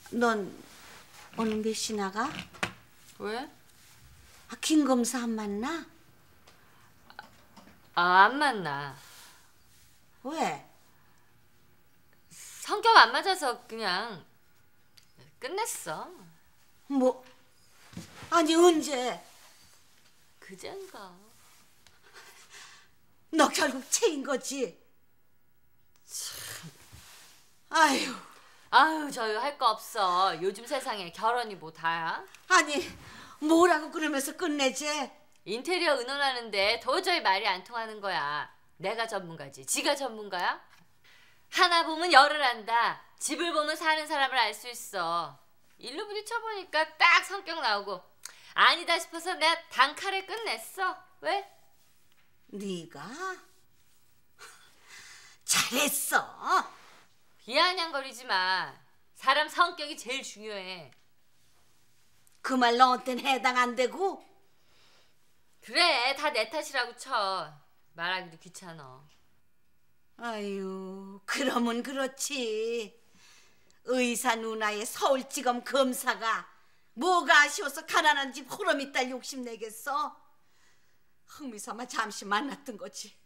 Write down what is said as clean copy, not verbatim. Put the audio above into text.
넌 오늘 몇 시 나가? 왜? 김 검사 안 만나? 안 만나. 왜? 성격 안 맞아서 그냥 끝냈어. 뭐? 아니 언제? 그젠가. 너 결국 채인 거지? 아유. 아유, 저 할 거 없어. 요즘 세상에 결혼이 뭐 다야? 아니 뭐라고 그러면서 끝내지? 인테리어 의논하는데 도저히 말이 안 통하는 거야. 내가 전문가지. 지가 전문가야? 하나 보면 열을 안다. 집을 보면 사는 사람을 알 수 있어. 일로 부딪혀보니까 딱 성격 나오고 아니다 싶어서 내가 단칼에 끝냈어. 왜? 네가? 잘했어. 비아냥거리지 마. 사람 성격이 제일 중요해. 그 말 너한테는 해당 안 되고? 그래, 다 내 탓이라고 쳐. 말하기도 귀찮아. 아유, 그러면 그렇지. 의사 누나의 서울지검 검사가 뭐가 아쉬워서 가난한 집 호러미 딸 욕심내겠어? 흥미삼아 잠시 만났던 거지.